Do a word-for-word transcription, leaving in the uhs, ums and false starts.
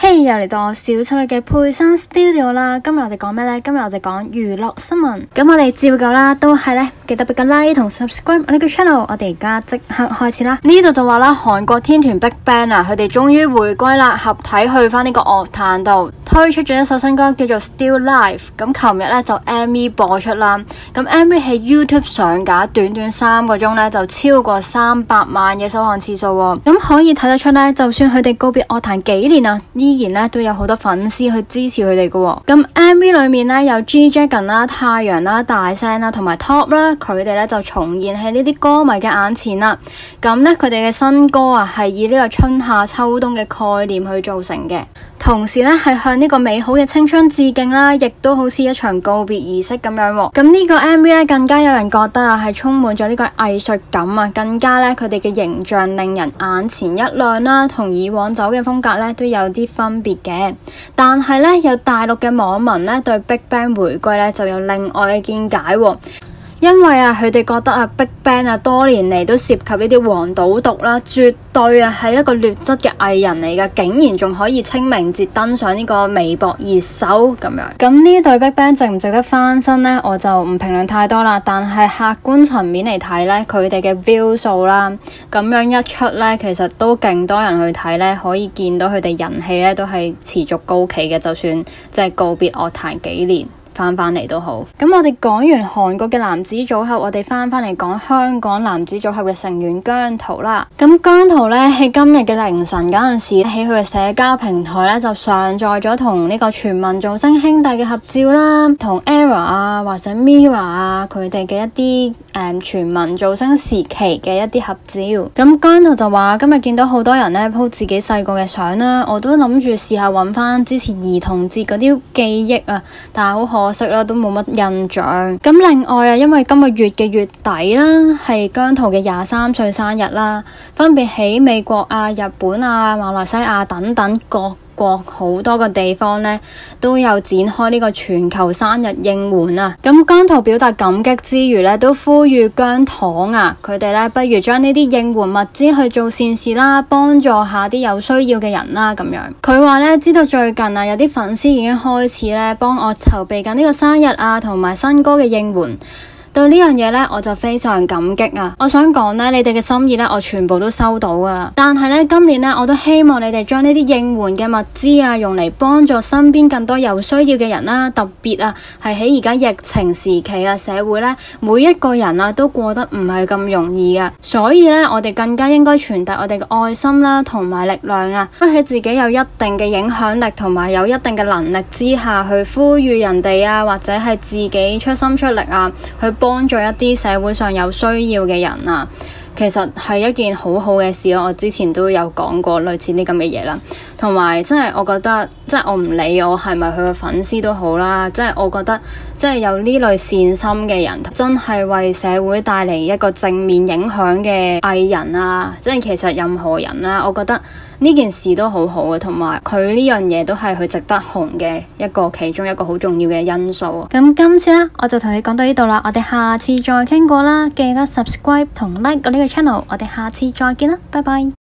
嘿，又嚟到小丑女嘅佩珊 Studio 啦。今日我哋講咩呢？今日我哋講娛樂新聞。咁我哋照舊啦，都係呢，記得俾個 like 同 subscribe 我呢個 channel。我哋而家即刻開始啦。呢度就話啦，韓國天團 BigBang 啊，佢哋終於回歸啦，合體去翻呢個樂壇度，推出咗一首新歌叫做 Still Life。咁琴日呢，就 M V 播出啦。咁 M V 喺 YouTube 上架，短短三個鐘呢，就超過三百萬嘅收看次數。咁可以睇得出呢，就算佢哋告別樂壇幾年啊，依然咧都有好多粉絲去支持佢哋嘅。咁 M V 裏面咧有 G-Dragon 啦、太陽啦、大聲啦同埋 Top 啦，佢哋咧就重現喺呢啲歌迷嘅眼前啦。咁咧佢哋嘅新歌啊係以呢個春夏秋冬嘅概念去造成嘅，同時咧係向呢個美好嘅青春致敬啦，亦都好似一場告別儀式咁樣。咁呢個 M V 咧更加有人覺得啊係充滿咗呢個藝術感啊，更加咧佢哋嘅形象令人眼前一亮啦，同以往走嘅風格咧都有啲分別嘅。但係咧有大陸嘅網民咧對 BigBang 回歸咧就有另外嘅見解喎。因為啊，佢哋覺得啊，BigBang 啊，多年嚟都涉及呢啲黃賭毒啦，絕對啊係一個劣質嘅藝人嚟噶，竟然仲可以清明節登上呢個微博熱搜咁樣。咁呢對 BigBang 值唔值得翻身呢？我就唔評論太多啦。但係客觀層面嚟睇呢，佢哋嘅 view 數啦，咁樣一出呢，其實都勁多人去睇呢，可以見到佢哋人氣呢都係持續高企嘅，就算即係告別樂壇幾年。翻返嚟都好，咁我哋講完韓國嘅男子組合，我哋翻返嚟講香港男子組合嘅成員姜濤啦。咁姜濤咧喺今日嘅凌晨嗰陣時，喺佢嘅社交平台咧就上載咗同呢個全民造星兄弟嘅合照啦，同 ERROR 啊或者 MIRROR 啊佢哋嘅一啲誒、嗯、全民造星時期嘅一啲合照。咁姜濤就話今日見到好多人咧 po 自己細個嘅相啦，我都諗住試下揾翻之前兒童節嗰啲記憶啊，但係好可惜啦，都冇乜印象。咁另外啊，因為今個月嘅月底啦，係姜濤嘅廿三歲生日啦，分別喺美國啊、日本啊、馬來西亞等等各國好多個地方呢，都有展開呢個全球生日應援啊。咁姜濤表達感激之餘呢，都呼籲姜糖啊，佢哋呢不如將呢啲應援物資去做善事啦，幫助下啲有需要嘅人啦咁樣。佢話呢，知道最近啊有啲粉絲已經開始呢幫我籌備緊呢個生日啊同埋新歌嘅應援。對呢樣嘢呢，我就非常感激啊！我想講呢，你哋嘅心意呢，我全部都收到噶啦。但係呢，今年呢，我都希望你哋將呢啲應援嘅物資啊，用嚟幫助身邊更多有需要嘅人啦。特別啊，係喺而家疫情時期啊，社會呢，每一個人啊都過得唔係咁容易噶。所以呢，我哋更加應該傳遞我哋嘅愛心啦，同埋力量啊，喺自己有一定嘅影響力同埋有一定嘅能力之下去呼籲人哋啊，或者係自己出心出力啊，去幫幫助一啲社會上有需要嘅人啊，其實係一件好好嘅事咯。我之前都有講過類似啲咁嘅嘢啦，同埋真係我覺得，即係我唔理我係咪佢嘅粉絲都好啦，即係我覺得，即係有呢類善心嘅人，真係為社會帶嚟一個正面影響嘅藝人啊，即係其實任何人啦，我覺得呢件事都好好嘅，同埋佢呢樣嘢都係佢值得紅嘅一個其中一個好重要嘅因素。咁今次呢，我就同你講到呢度啦，我哋下次再傾過啦，記得 subscribe 同 like 我呢個 channel，我哋下次再見啦，拜拜。